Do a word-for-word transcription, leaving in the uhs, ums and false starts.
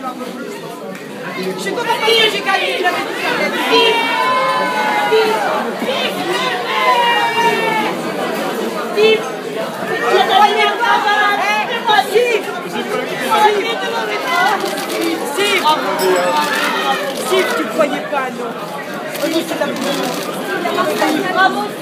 Je suis content parce que j'ai gagné, il avait dit ça. Vive! Vive! Vive! Vive! Si tu croyais pas, non. Bravo.